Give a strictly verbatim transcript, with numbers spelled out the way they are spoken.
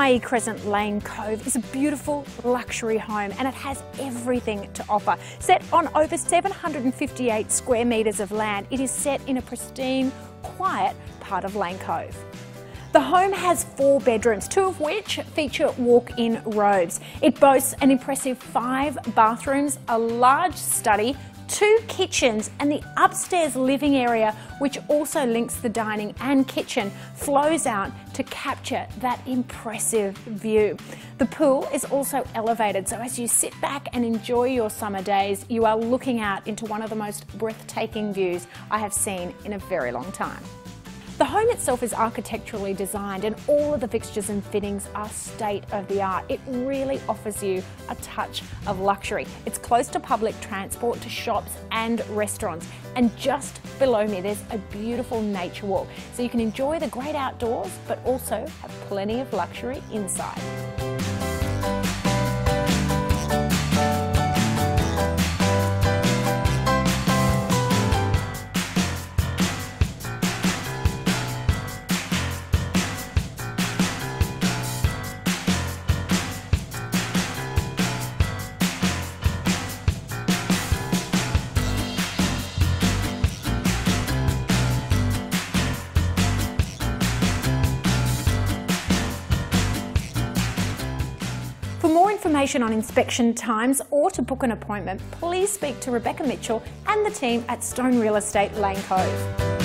Myee Crescent Lane Cove is a beautiful luxury home and it has everything to offer. Set on over seven hundred fifty-eight square metres of land, it is set in a pristine, quiet part of Lane Cove. The home has four bedrooms, two of which feature walk-in robes. It boasts an impressive five bathrooms, a large study, two kitchens, and the upstairs living area, which also links the dining and kitchen, flows out to capture that impressive view. The pool is also elevated, so as you sit back and enjoy your summer days, you are looking out into one of the most breathtaking views I have seen in a very long time. The home itself is architecturally designed and all of the fixtures and fittings are state-of-the-art. It really offers you a touch of luxury. It's close to public transport, to shops and restaurants. And just below me there's a beautiful nature walk, so you can enjoy the great outdoors but also have plenty of luxury inside. For more information on inspection times or to book an appointment, please speak to Rebecca Mitchell and the team at Stone Real Estate Lane Cove.